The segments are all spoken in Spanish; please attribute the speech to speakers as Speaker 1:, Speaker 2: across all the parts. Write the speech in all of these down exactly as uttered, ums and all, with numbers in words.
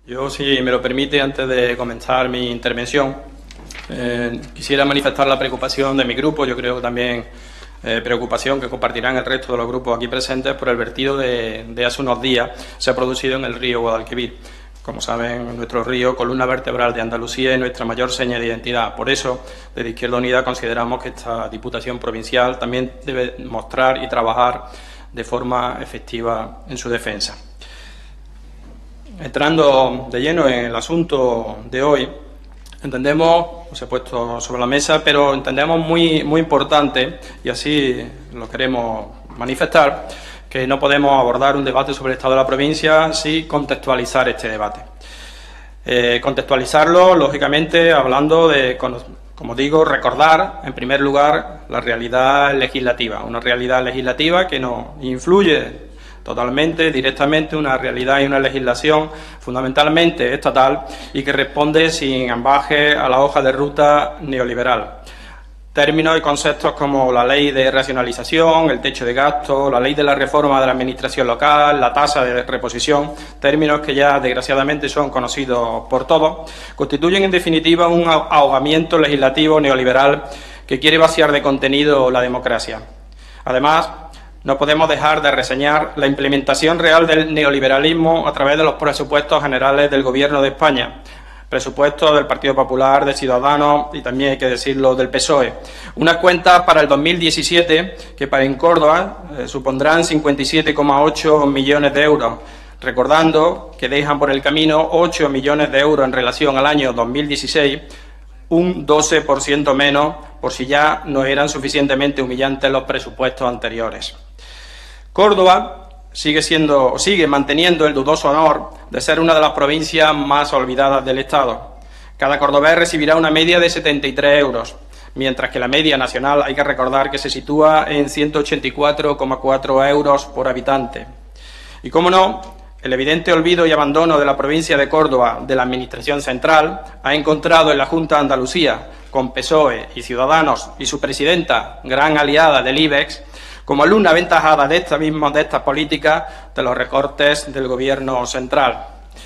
Speaker 1: Yo, si me lo permite, antes de comenzar mi intervención, eh, quisiera manifestar la preocupación de mi grupo, yo creo que también eh, preocupación que compartirán el resto de los grupos aquí presentes por el vertido de, de hace unos días se ha producido en el río Guadalquivir. Como saben, nuestro río, columna vertebral de Andalucía, es nuestra mayor seña de identidad. Por eso, desde Izquierda Unida consideramos que esta Diputación Provincial también debe mostrar y trabajar de forma efectiva en su defensa. Entrando de lleno en el asunto de hoy, entendemos, os he puesto sobre la mesa, pero entendemos muy, muy importante, y así lo queremos manifestar, que no podemos abordar un debate sobre el estado de la provincia sin contextualizar este debate. Eh, contextualizarlo, lógicamente, hablando de, como digo, recordar, en primer lugar, la realidad legislativa, una realidad legislativa que nos influye totalmente, directamente, una realidad y una legislación fundamentalmente estatal y que responde sin ambaje a la hoja de ruta neoliberal. Términos y conceptos como la ley de racionalización, el techo de gasto, la ley de la reforma de la administración local, la tasa de reposición, términos que ya desgraciadamente son conocidos por todos, constituyen en definitiva un ahogamiento legislativo neoliberal que quiere vaciar de contenido la democracia. Además, no podemos dejar de reseñar la implementación real del neoliberalismo a través de los presupuestos generales del Gobierno de España, presupuestos del Partido Popular, de Ciudadanos y también, hay que decirlo, del P S O E. Unas cuentas para el dos mil diecisiete que para en Córdoba eh, supondrán cincuenta y siete coma ocho millones de euros, recordando que dejan por el camino ocho millones de euros en relación al año dos mil dieciséis, un doce por ciento menos, por si ya no eran suficientemente humillantes los presupuestos anteriores. Córdoba sigue siendo, sigue manteniendo el dudoso honor de ser una de las provincias más olvidadas del Estado. Cada cordobés recibirá una media de setenta y tres euros, mientras que la media nacional hay que recordar que se sitúa en ciento ochenta y cuatro coma cuatro euros por habitante. Y cómo no, el evidente olvido y abandono de la provincia de Córdoba de la Administración central ha encontrado en la Junta de Andalucía, con P S O E y Ciudadanos y su presidenta, gran aliada del IBEX, como alumna aventajada de esta misma, de estas políticas de los recortes del Gobierno central.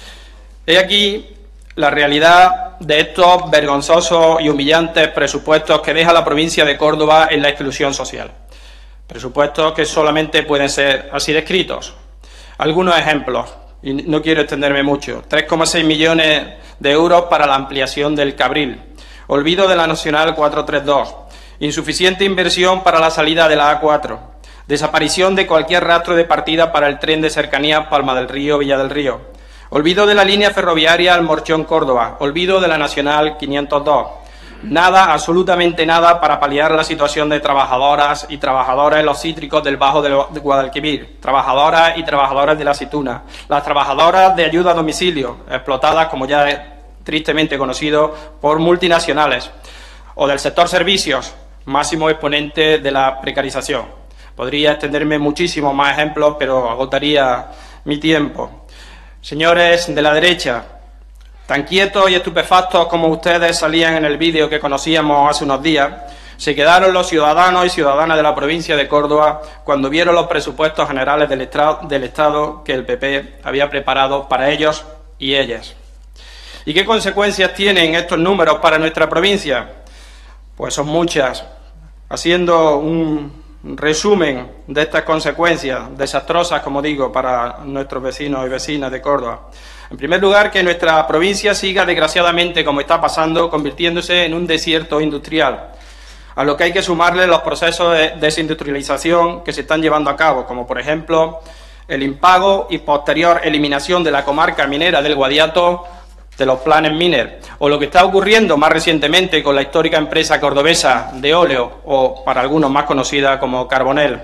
Speaker 1: He aquí la realidad de estos vergonzosos y humillantes presupuestos que deja la provincia de Córdoba en la exclusión social. Presupuestos que solamente pueden ser así descritos. Algunos ejemplos, y no quiero extenderme mucho. tres coma seis millones de euros para la ampliación del Cabril. Olvido de la Nacional cuatrocientos treinta y dos. Insuficiente inversión para la salida de la A cuatro. Desaparición de cualquier rastro de partida para el tren de cercanías Palma del Río-Villa del Río. Olvido de la línea ferroviaria Almorchón-Córdoba. Olvido de la Nacional quinientos dos. Nada, absolutamente nada, para paliar la situación de trabajadoras y trabajadores en los cítricos del Bajo de Guadalquivir, trabajadoras y trabajadores de la aceituna, las trabajadoras de ayuda a domicilio, explotadas, como ya es tristemente conocido, por multinacionales, o del sector servicios, máximo exponente de la precarización. Podría extenderme muchísimos más ejemplos, pero agotaría mi tiempo. Señores de la derecha, tan quietos y estupefactos como ustedes salían en el vídeo que conocíamos hace unos días, se quedaron los ciudadanos y ciudadanas de la provincia de Córdoba cuando vieron los presupuestos generales del Estado, del Estado que el P P había preparado para ellos y ellas. ¿Y qué consecuencias tienen estos números para nuestra provincia? Pues son muchas. Haciendo un resumen de estas consecuencias desastrosas, como digo, para nuestros vecinos y vecinas de Córdoba. En primer lugar, que nuestra provincia siga, desgraciadamente, como está pasando, convirtiéndose en un desierto industrial, a lo que hay que sumarle los procesos de desindustrialización que se están llevando a cabo, como por ejemplo el impago y posterior eliminación de la comarca minera del Guadiato de los planes Miner, o lo que está ocurriendo más recientemente con la histórica empresa cordobesa de óleo, o para algunos más conocida como Carbonell.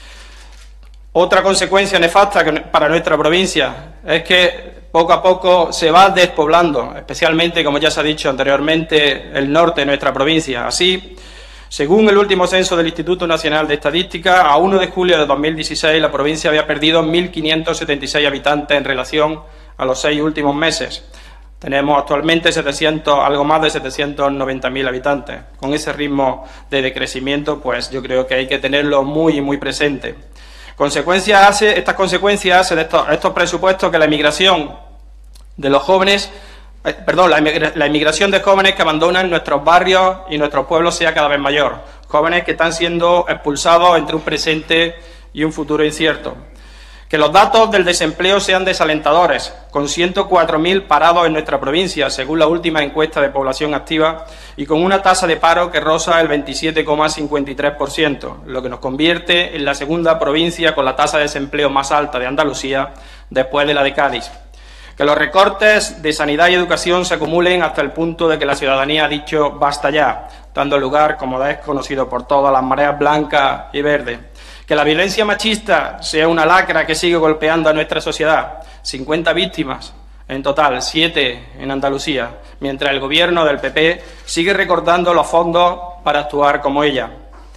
Speaker 1: Otra consecuencia nefasta para nuestra provincia es que poco a poco se va despoblando, especialmente, como ya se ha dicho anteriormente, el norte de nuestra provincia. Así, según el último censo del Instituto Nacional de Estadística, a primero de julio de dos mil dieciséis la provincia había perdido mil quinientos setenta y seis habitantes en relación a los seis últimos meses. Tenemos actualmente setecientos, algo más de setecientos noventa mil habitantes. Con ese ritmo de decrecimiento, pues yo creo que hay que tenerlo muy, muy presente. Consecuencias hace, estas consecuencias hacen de estos, estos presupuestos que la emigración de los jóvenes, eh, perdón, la, emigra la inmigración de jóvenes que abandonan nuestros barrios y nuestros pueblos sea cada vez mayor. Jóvenes que están siendo expulsados entre un presente y un futuro incierto. Que los datos del desempleo sean desalentadores, con ciento cuatro mil parados en nuestra provincia, según la última encuesta de población activa, y con una tasa de paro que roza el veintisiete coma cincuenta y tres por ciento, lo que nos convierte en la segunda provincia con la tasa de desempleo más alta de Andalucía, después de la de Cádiz. Que los recortes de sanidad y educación se acumulen hasta el punto de que la ciudadanía ha dicho basta ya, dando lugar, como es conocido por todas, las mareas blancas y verdes. Que la violencia machista sea una lacra que sigue golpeando a nuestra sociedad. cincuenta víctimas en total, siete en Andalucía, mientras el Gobierno del P P sigue recortando los fondos para actuar como ella.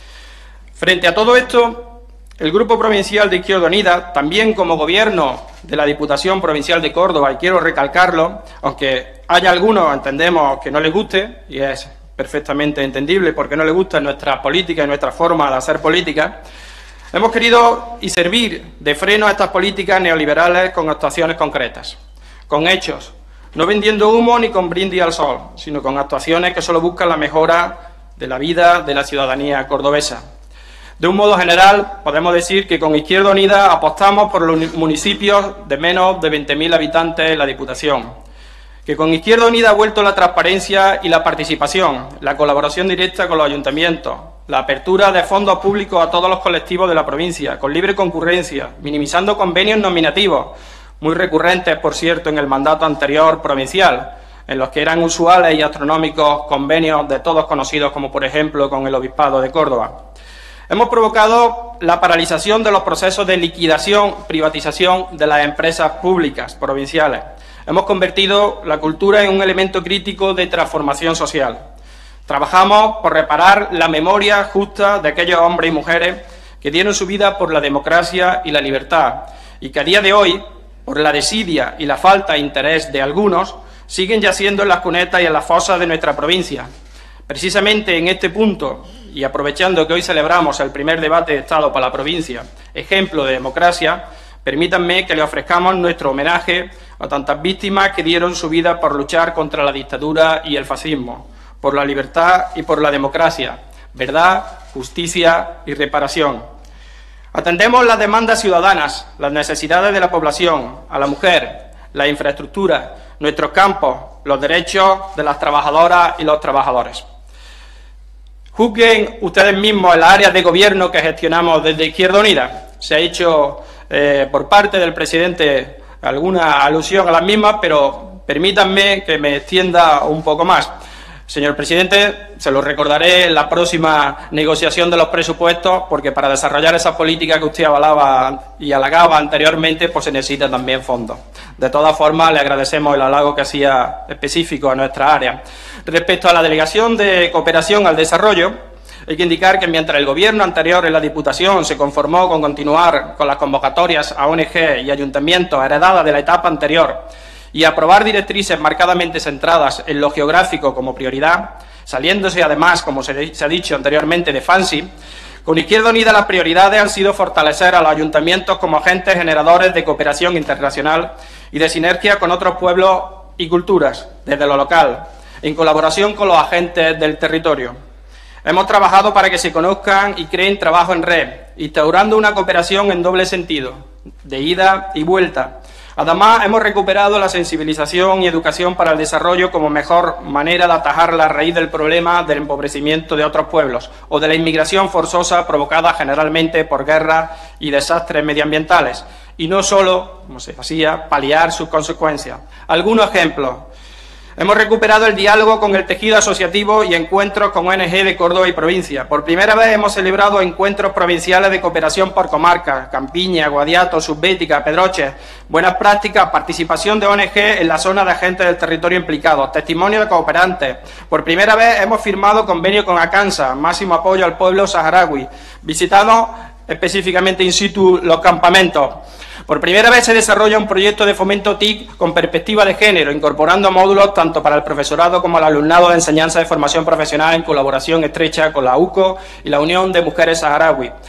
Speaker 1: Frente a todo esto, el Grupo Provincial de Izquierda Unida, también como Gobierno de la Diputación Provincial de Córdoba, y quiero recalcarlo, aunque haya algunos, entendemos, que no les guste, y es perfectamente entendible porque no les gusta nuestra política y nuestra forma de hacer política, hemos querido y servir de freno a estas políticas neoliberales con actuaciones concretas, con hechos, no vendiendo humo ni con brindis al sol, sino con actuaciones que solo buscan la mejora de la vida de la ciudadanía cordobesa. De un modo general, podemos decir que con Izquierda Unida apostamos por los municipios de menos de veinte mil habitantes en la Diputación, que con Izquierda Unida ha vuelto la transparencia y la participación, la colaboración directa con los ayuntamientos, la apertura de fondos públicos a todos los colectivos de la provincia, con libre concurrencia, minimizando convenios nominativos, muy recurrentes, por cierto, en el mandato anterior provincial, en los que eran usuales y astronómicos convenios de todos conocidos, como por ejemplo con el Obispado de Córdoba. Hemos provocado la paralización de los procesos de liquidación, privatización de las empresas públicas provinciales. Hemos convertido la cultura en un elemento crítico de transformación social. Trabajamos por reparar la memoria justa de aquellos hombres y mujeres que dieron su vida por la democracia y la libertad y que a día de hoy, por la desidia y la falta de interés de algunos, siguen yaciendo en las cunetas y en las fosas de nuestra provincia. Precisamente en este punto, y aprovechando que hoy celebramos el primer debate de Estado para la provincia, ejemplo de democracia, permítanme que le ofrezcamos nuestro homenaje a tantas víctimas que dieron su vida por luchar contra la dictadura y el fascismo, por la libertad y por la democracia, verdad, justicia y reparación. Atendemos las demandas ciudadanas, las necesidades de la población, a la mujer, la infraestructura, nuestros campos, los derechos de las trabajadoras y los trabajadores. Juzguen ustedes mismos en las áreas de gobierno que gestionamos desde Izquierda Unida. Se ha hecho eh, por parte del presidente alguna alusión a las mismas, pero permítanme que me extienda un poco más. Señor presidente, se lo recordaré en la próxima negociación de los presupuestos, porque para desarrollar esa política que usted avalaba y halagaba anteriormente, pues se necesita también fondos. De todas formas, le agradecemos el halago que hacía específico a nuestra área. Respecto a la Delegación de Cooperación al Desarrollo, hay que indicar que mientras el Gobierno anterior en la Diputación se conformó con continuar con las convocatorias a O N G y ayuntamientos heredadas de la etapa anterior, y aprobar directrices marcadamente centradas en lo geográfico como prioridad, saliéndose además, como se, se ha dicho anteriormente, de FANSI, con Izquierda Unida las prioridades han sido fortalecer a los ayuntamientos como agentes generadores de cooperación internacional y de sinergia con otros pueblos y culturas, desde lo local, en colaboración con los agentes del territorio. Hemos trabajado para que se conozcan y creen trabajo en red, instaurando una cooperación en doble sentido, de ida y vuelta. Además, hemos recuperado la sensibilización y educación para el desarrollo como mejor manera de atajar la raíz del problema del empobrecimiento de otros pueblos o de la inmigración forzosa provocada generalmente por guerras y desastres medioambientales, y no solo, como se hacía, paliar sus consecuencias. Algunos ejemplos. Hemos recuperado el diálogo con el tejido asociativo y encuentros con O N G de Córdoba y provincia. Por primera vez hemos celebrado encuentros provinciales de cooperación por comarcas, Campiña, Guadiato, Subbética, Pedroche, buenas prácticas, participación de O N G en la zona de agentes del territorio implicados, testimonio de cooperantes. Por primera vez hemos firmado convenio con ACANSA, máximo apoyo al pueblo saharaui. Visitamos específicamente in situ los campamentos. Por primera vez se desarrolla un proyecto de fomento T I C con perspectiva de género, incorporando módulos tanto para el profesorado como el alumnado de enseñanza de formación profesional en colaboración estrecha con la U C O y la Unión de Mujeres Saharaui.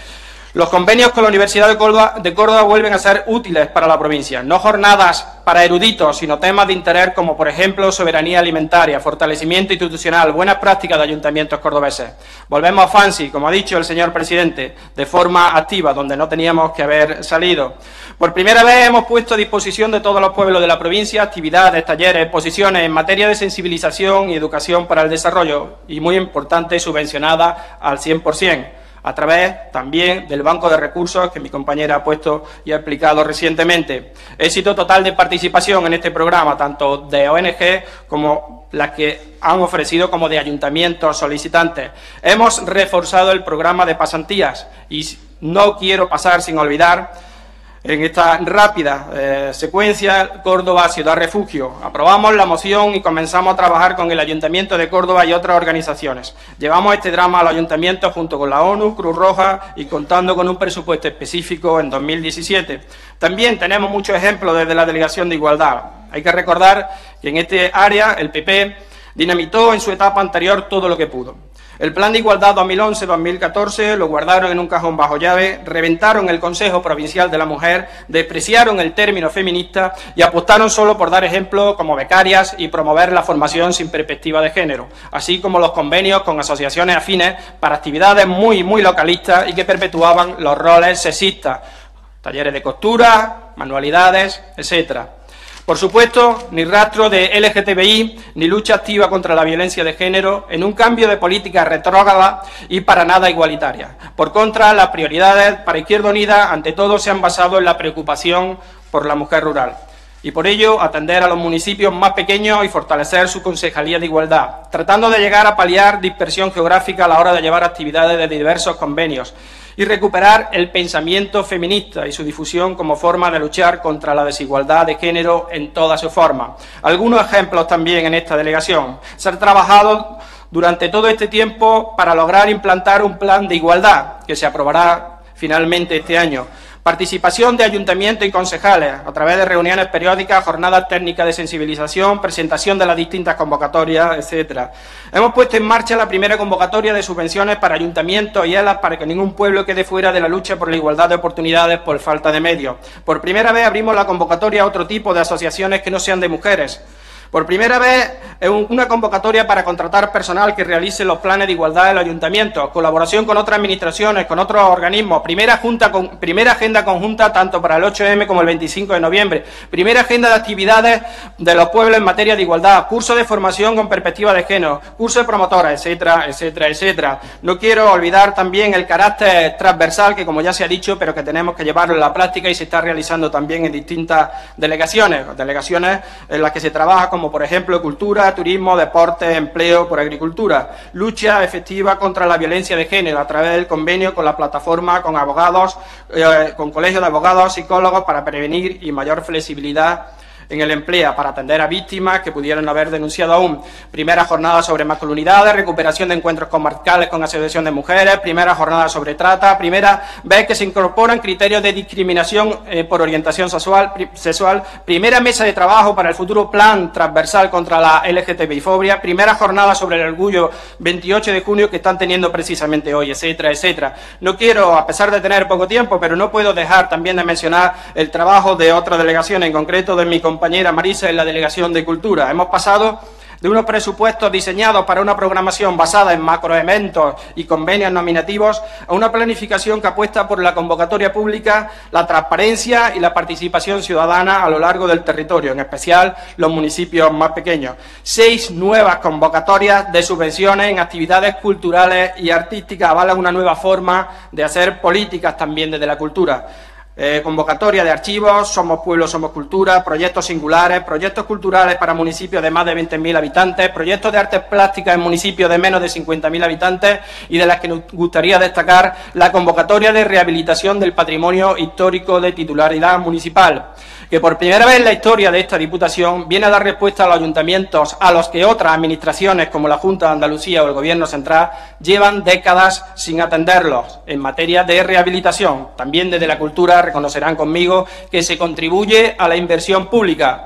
Speaker 1: Los convenios con la Universidad de Córdoba, de Córdoba vuelven a ser útiles para la provincia, no jornadas para eruditos, sino temas de interés como, por ejemplo, soberanía alimentaria, fortalecimiento institucional, buenas prácticas de ayuntamientos cordobeses. Volvemos a Fancy, como ha dicho el señor presidente, de forma activa, donde no teníamos que haber salido. Por primera vez hemos puesto a disposición de todos los pueblos de la provincia actividades, talleres, exposiciones en materia de sensibilización y educación para el desarrollo, y muy importante, subvencionadas al cien por cien. A través también del Banco de Recursos que mi compañera ha puesto y ha explicado recientemente. Éxito total de participación en este programa, tanto de O N G como las que han ofrecido como de ayuntamientos solicitantes. Hemos reforzado el programa de pasantías y no quiero pasar sin olvidar en esta rápida eh, secuencia Córdoba Ciudad Refugio. Aprobamos la moción y comenzamos a trabajar con el Ayuntamiento de Córdoba y otras organizaciones. Llevamos este drama al Ayuntamiento junto con la ONU, Cruz Roja y contando con un presupuesto específico en dos mil diecisiete. También tenemos muchos ejemplos desde la Delegación de Igualdad. Hay que recordar que en este área el P P dinamitó en su etapa anterior todo lo que pudo. El Plan de Igualdad dos mil once dos mil catorce lo guardaron en un cajón bajo llave, reventaron el Consejo Provincial de la Mujer, despreciaron el término feminista y apostaron solo por dar ejemplo como becarias y promover la formación sin perspectiva de género, así como los convenios con asociaciones afines para actividades muy, muy localistas y que perpetuaban los roles sexistas, talleres de costura, manualidades, etcétera. Por supuesto, ni rastro de L G T B I, ni lucha activa contra la violencia de género, en un cambio de política retrógrada y para nada igualitaria. Por contra, las prioridades para Izquierda Unida, ante todo, se han basado en la preocupación por la mujer rural. Y por ello, atender a los municipios más pequeños y fortalecer su concejalía de igualdad, tratando de llegar a paliar dispersión geográfica a la hora de llevar actividades de diversos convenios y recuperar el pensamiento feminista y su difusión como forma de luchar contra la desigualdad de género en todas sus formas. Algunos ejemplos también en esta delegación. Se ha trabajado durante todo este tiempo para lograr implantar un plan de igualdad que se aprobará finalmente este año. Participación de ayuntamientos y concejales a través de reuniones periódicas, jornadas técnicas de sensibilización, presentación de las distintas convocatorias, etcétera. Hemos puesto en marcha la primera convocatoria de subvenciones para ayuntamientos y E L A para que ningún pueblo quede fuera de la lucha por la igualdad de oportunidades por falta de medios. Por primera vez abrimos la convocatoria a otro tipo de asociaciones que no sean de mujeres. Por primera vez, una convocatoria para contratar personal que realice los planes de igualdad del ayuntamiento, colaboración con otras administraciones, con otros organismos, primera, junta con, primera agenda conjunta tanto para el ocho eme como el veinticinco de noviembre, primera agenda de actividades de los pueblos en materia de igualdad, curso de formación con perspectiva de género, curso de promotoras, etcétera, etcétera, etcétera. No quiero olvidar también el carácter transversal que, como ya se ha dicho, pero que tenemos que llevarlo en la práctica y se está realizando también en distintas delegaciones, delegaciones en las que se trabaja con como por ejemplo cultura, turismo, deporte, empleo por agricultura, lucha efectiva contra la violencia de género a través del convenio con la plataforma, con abogados, eh, con colegios de abogados, psicólogos para prevenir y mayor flexibilidad en el empleo para atender a víctimas que pudieran haber denunciado aún. Primera jornada sobre masculinidades, recuperación de encuentros comarcales con asociación de mujeres, primera jornada sobre trata, primera vez que se incorporan criterios de discriminación eh, por orientación sexual, pri sexual, primera mesa de trabajo para el futuro plan transversal contra la L G T B I fobia, primera jornada sobre el orgullo veintiocho de junio que están teniendo precisamente hoy, etcétera, etcétera. No quiero, a pesar de tener poco tiempo, pero no puedo dejar también de mencionar el trabajo de otra delegación, en concreto de mi compañera compañera Marisa en la Delegación de Cultura. Hemos pasado de unos presupuestos diseñados para una programación basada en macroeventos y convenios nominativos a una planificación que apuesta por la convocatoria pública, la transparencia y la participación ciudadana a lo largo del territorio, en especial los municipios más pequeños. Seis nuevas convocatorias de subvenciones en actividades culturales y artísticas avalan una nueva forma de hacer políticas también desde la cultura. Eh, convocatoria de archivos, Somos Pueblo, Somos Cultura, proyectos singulares, proyectos culturales para municipios de más de veinte mil habitantes, proyectos de artes plásticas en municipios de menos de cincuenta mil habitantes y de las que nos gustaría destacar la convocatoria de rehabilitación del patrimonio histórico de titularidad municipal, que por primera vez en la historia de esta Diputación viene a dar respuesta a los ayuntamientos a los que otras administraciones como la Junta de Andalucía o el Gobierno Central llevan décadas sin atenderlos en materia de rehabilitación. También desde la cultura reconocerán conmigo que se contribuye a la inversión pública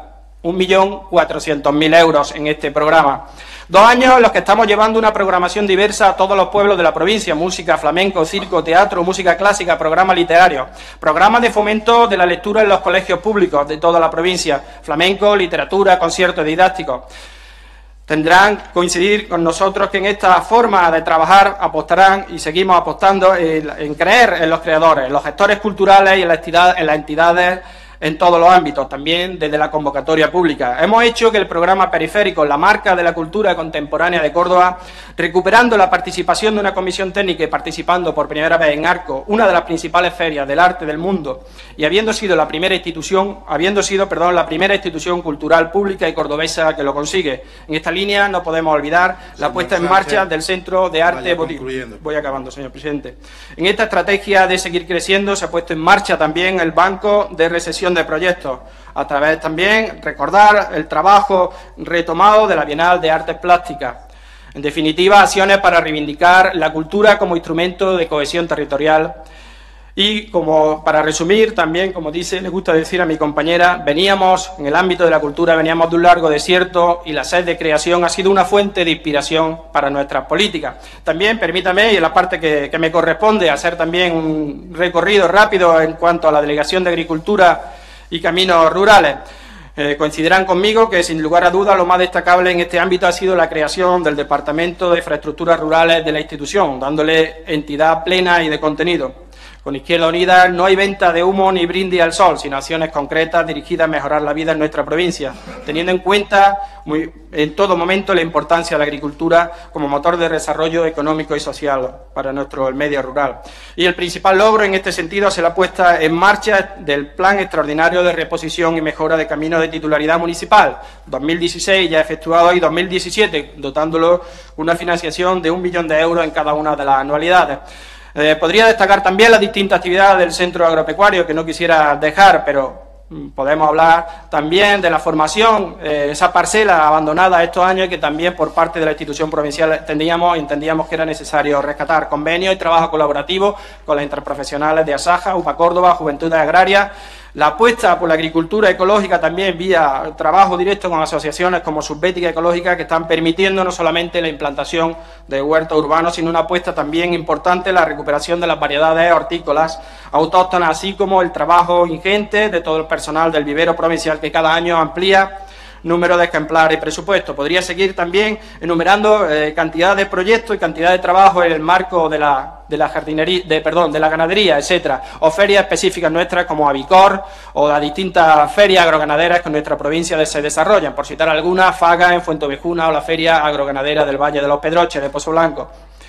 Speaker 1: un millón cuatrocientos mil euros en este programa. Dos años en los que estamos llevando una programación diversa a todos los pueblos de la provincia: música, flamenco, circo, teatro, música clásica, programas literarios, programas de fomento de la lectura en los colegios públicos de toda la provincia, flamenco, literatura, conciertos didácticos. Tendrán que coincidir con nosotros que en esta forma de trabajar apostarán y seguimos apostando en, en creer en los creadores, en los gestores culturales y en las entidades, en las entidades en todos los ámbitos, también desde la convocatoria pública. Hemos hecho que el programa periférico, la marca de la cultura contemporánea de Córdoba, recuperando la participación de una comisión técnica y participando por primera vez en Arco, una de las principales ferias del arte del mundo, y habiendo sido la primera institución, habiendo sido, perdón, la primera institución cultural pública y cordobesa que lo consigue. En esta línea no podemos olvidar la puesta en marcha del Centro de Arte Botín. Voy acabando, señor presidente. En esta estrategia de seguir creciendo se ha puesto en marcha también el Banco de Recesión de Proyectos, a través también recordar el trabajo retomado de la Bienal de Artes Plásticas. En definitiva, acciones para reivindicar la cultura como instrumento de cohesión territorial. Y como para resumir, también, como dice, le gusta decir a mi compañera, veníamos, en el ámbito de la cultura, veníamos de un largo desierto y la sed de creación ha sido una fuente de inspiración para nuestras políticas. También, permítame, y en la parte que, que me corresponde, hacer también un recorrido rápido en cuanto a la Delegación de Agricultura y Caminos Rurales. Eh, coincidirán conmigo que, sin lugar a dudas, lo más destacable en este ámbito ha sido la creación del Departamento de Infraestructuras Rurales de la institución, dándole entidad plena y de contenido. Con Izquierda Unida no hay venta de humo ni brindis al sol, sino acciones concretas dirigidas a mejorar la vida en nuestra provincia, teniendo en cuenta muy, en todo momento la importancia de la agricultura como motor de desarrollo económico y social para nuestro medio rural. Y el principal logro en este sentido es la puesta en marcha del Plan Extraordinario de Reposición y Mejora de Caminos de Titularidad Municipal, dos mil dieciséis ya efectuado y dos mil diecisiete, dotándolo una financiación de un millón de euros en cada una de las anualidades. Eh, podría destacar también las distintas actividades del centro agropecuario, que no quisiera dejar, pero mm, podemos hablar también de la formación, eh, esa parcela abandonada estos años y que también por parte de la institución provincial entendíamos, entendíamos que era necesario rescatar. Convenios y trabajo colaborativo con las interprofesionales de Asaja, UPA Córdoba, Juventudes Agrarias. La apuesta por la agricultura ecológica también vía trabajo directo con asociaciones como Subbética Ecológica, que están permitiendo no solamente la implantación de huertos urbanos, sino una apuesta también importante en la recuperación de las variedades hortícolas autóctonas, así como el trabajo ingente de todo el personal del vivero provincial, que cada año amplía número de ejemplares y presupuesto. Podría seguir también enumerando eh, cantidad de proyectos y cantidad de trabajo en el marco de la, de la jardinería, de, perdón, de la ganadería, etcétera, o ferias específicas nuestras como Avicor o las distintas ferias agroganaderas que en nuestra provincia se desarrollan, por citar algunas, Faga en Fuentovejuna o la feria agroganadera del Valle de los Pedroches de Pozo Blanco.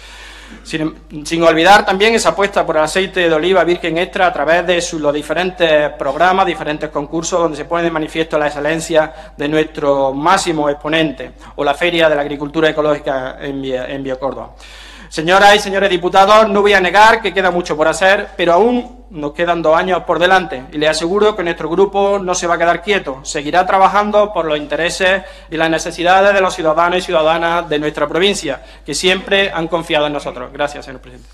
Speaker 1: Sin, sin olvidar también esa apuesta por el aceite de oliva virgen extra a través de sus, los diferentes programas, diferentes concursos donde se pone de manifiesto la excelencia de nuestro máximo exponente, o la Feria de la Agricultura Ecológica en, en Biocórdoba. Señoras y señores diputados, no voy a negar que queda mucho por hacer, pero aún nos quedan dos años por delante y les aseguro que nuestro grupo no se va a quedar quieto, seguirá trabajando por los intereses y las necesidades de los ciudadanos y ciudadanas de nuestra provincia, que siempre han confiado en nosotros. Gracias, señor presidente.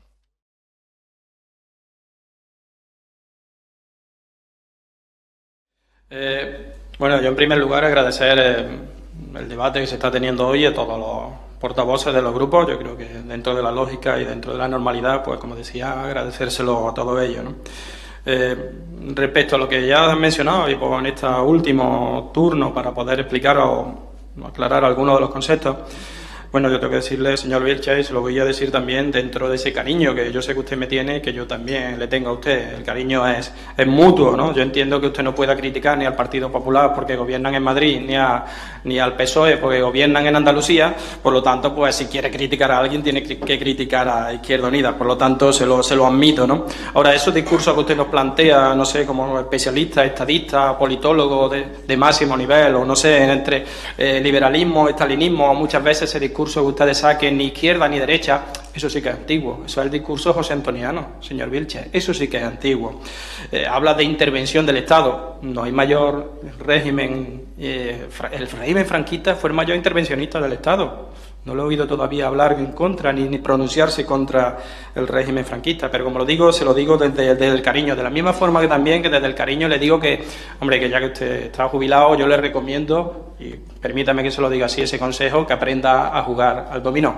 Speaker 1: Eh, bueno, yo en primer lugar agradecer eh, el debate que se está teniendo hoy a todos los portavoces de los grupos. Yo creo que dentro de la lógica y dentro de la normalidad, pues como decía, agradecérselo a todos ellos, ¿no? Eh, respecto a lo que ya han mencionado y pues en este último turno para poder explicar o aclarar algunos de los conceptos, bueno, yo tengo que decirle, señor Vilches, y se lo voy a decir también dentro de ese cariño que yo sé que usted me tiene, que yo también le tengo a usted. El cariño es, es mutuo, ¿no? Yo entiendo que usted no pueda criticar ni al Partido Popular porque gobiernan en Madrid, ni, a, ni al P S O E porque gobiernan en Andalucía. Por lo tanto, pues si quiere criticar a alguien, tiene que criticar a Izquierda Unida. Por lo tanto, se lo, se lo admito, ¿no? Ahora, esos discursos que usted nos plantea, no sé, como especialista, estadista, politólogo de, de máximo nivel, o no sé, entre eh, liberalismo, estalinismo, muchas veces ese discurso que ustedes saquen ni izquierda ni derecha, eso sí que es antiguo. Eso es el discurso josé antoniano, señor Vilches, eso sí que es antiguo. Eh, habla de intervención del Estado. No hay mayor régimen eh, el régimen franquista fue el mayor intervencionista del Estado. No lo he oído todavía hablar en contra ni, ni pronunciarse contra el régimen franquista, pero como lo digo, se lo digo desde, desde el cariño, de la misma forma que también que desde el cariño le digo que, hombre, que ya que usted está jubilado, yo le recomiendo, y permítame que se lo diga así, ese consejo, que aprenda a jugar al dominó.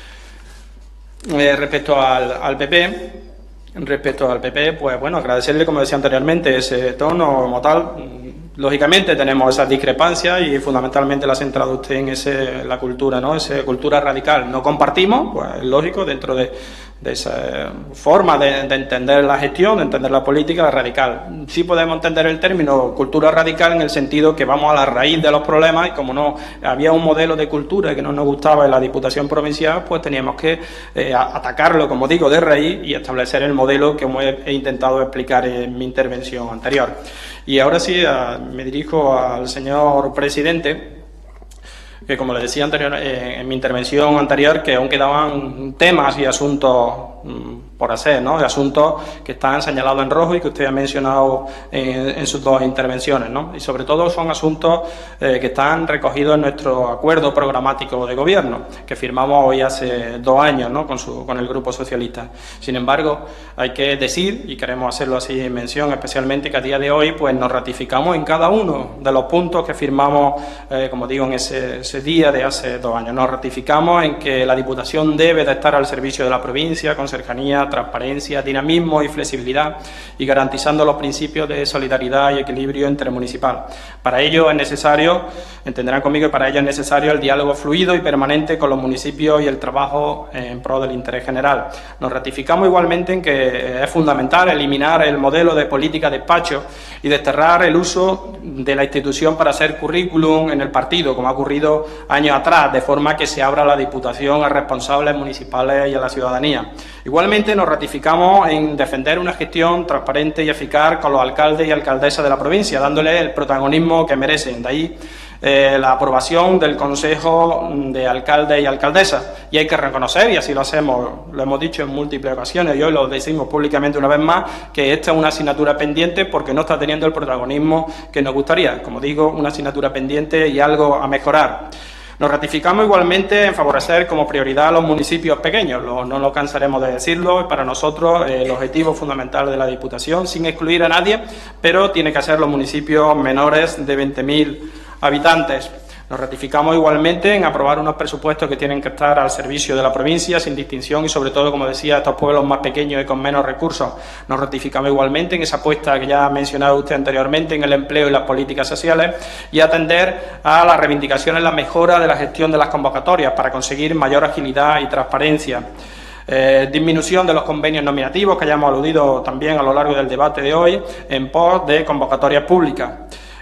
Speaker 1: Eh, respecto al, al P P, respecto al P P, pues bueno, agradecerle, como decía anteriormente, ese tono como tal. Lógicamente tenemos esas discrepancias y fundamentalmente la ha centrado usted en ese, la cultura, ¿no? Esa cultura radical. No compartimos, pues es lógico, dentro de, de esa forma de, de entender la gestión, de entender la política radical. Sí podemos entender el término cultura radical en el sentido que vamos a la raíz de los problemas y como no había un modelo de cultura que no nos gustaba en la Diputación Provincial, pues teníamos que eh, atacarlo, como digo, de raíz y establecer el modelo que he, he intentado explicar en mi intervención anterior. Y ahora sí, a, me dirijo al señor presidente, que como le decía anterior, eh, en mi intervención anterior, que aún quedaban temas y asuntos mmm, por hacer, ¿no? De asuntos que están señalados en rojo y que usted ha mencionado en, en sus dos intervenciones, ¿no? Y sobre todo son asuntos eh, que están recogidos en nuestro acuerdo programático de gobierno, que firmamos hoy hace dos años, ¿no? Con, su, con el Grupo Socialista. Sin embargo, hay que decir, y queremos hacerlo así en mención, especialmente que a día de hoy pues nos ratificamos en cada uno de los puntos que firmamos, eh, como digo, en ese, ese día de hace dos años. Nos ratificamos en que la Diputación debe de estar al servicio de la provincia, con cercanía, transparencia, dinamismo y flexibilidad, y garantizando los principios de solidaridad y equilibrio intermunicipal. Para ello es necesario, entenderán conmigo que para ello es necesario el diálogo fluido y permanente con los municipios y el trabajo en pro del interés general. Nos ratificamos igualmente en que es fundamental eliminar el modelo de política despacho y desterrar el uso de la institución para hacer currículum en el partido, como ha ocurrido años atrás, de forma que se abra la Diputación a responsables municipales y a la ciudadanía. Igualmente nos ratificamos en defender una gestión transparente y eficaz con los alcaldes y alcaldesas de la provincia, dándole el protagonismo que merecen. De ahí eh, la aprobación del Consejo de Alcaldes y Alcaldesas. Y hay que reconocer, y así lo hacemos, lo hemos dicho en múltiples ocasiones, y hoy lo decimos públicamente una vez más, que esta es una asignatura pendiente porque no está teniendo el protagonismo que nos gustaría. Como digo, una asignatura pendiente y algo a mejorar. Nos ratificamos igualmente en favorecer como prioridad a los municipios pequeños, lo, no nos cansaremos de decirlo, para nosotros eh, el objetivo fundamental de la Diputación, sin excluir a nadie, pero tiene que ser los municipios menores de veinte mil habitantes. Nos ratificamos igualmente en aprobar unos presupuestos que tienen que estar al servicio de la provincia, sin distinción y sobre todo, como decía, estos pueblos más pequeños y con menos recursos. Nos ratificamos igualmente en esa apuesta que ya ha mencionado usted anteriormente en el empleo y las políticas sociales y atender a las reivindicaciones, la mejora de la gestión de las convocatorias para conseguir mayor agilidad y transparencia. Eh, disminución de los convenios nominativos, que hayamos aludido también a lo largo del debate de hoy, en pos de convocatorias públicas.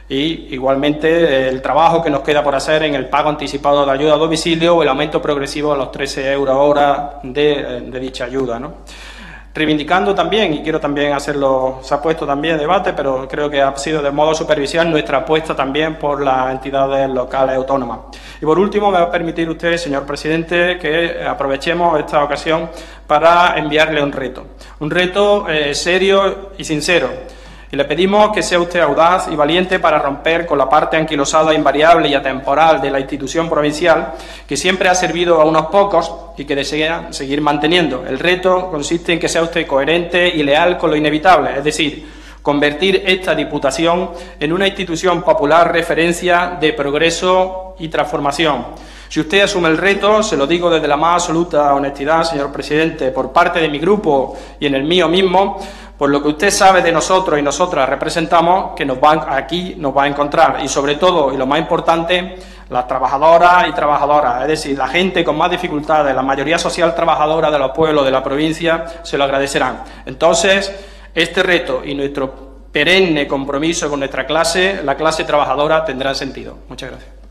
Speaker 1: Y igualmente eh, el trabajo que nos queda por hacer en el pago anticipado de ayuda a domicilio o el aumento progresivo a los trece euros hora de, de dicha ayuda, ¿no? Reivindicando también, y quiero también hacerlo, se ha puesto también en debate, pero creo que ha sido de modo superficial nuestra apuesta también por las entidades locales autónomas. Y por último, me va a permitir usted, señor presidente, que aprovechemos esta ocasión para enviarle un reto. Un reto eh, serio y sincero. Y le pedimos que sea usted audaz y valiente para romper con la parte anquilosada, invariable y atemporal de la institución provincial, que siempre ha servido a unos pocos y que desea seguir manteniendo. El reto consiste en que sea usted coherente y leal con lo inevitable, es decir, convertir esta Diputación en una institución popular referencia de progreso y transformación. Si usted asume el reto, se lo digo desde la más absoluta honestidad, señor presidente, por parte de mi grupo y en el mío mismo, por lo que usted sabe de nosotros y nosotras representamos, que nos van, aquí nos va a encontrar. Y sobre todo, y lo más importante, las trabajadoras y trabajadoras, es decir, la gente con más dificultades, la mayoría social trabajadora de los pueblos de la provincia, se lo agradecerán. Entonces, este reto y nuestro perenne compromiso con nuestra clase, la clase trabajadora, tendrán sentido. Muchas gracias.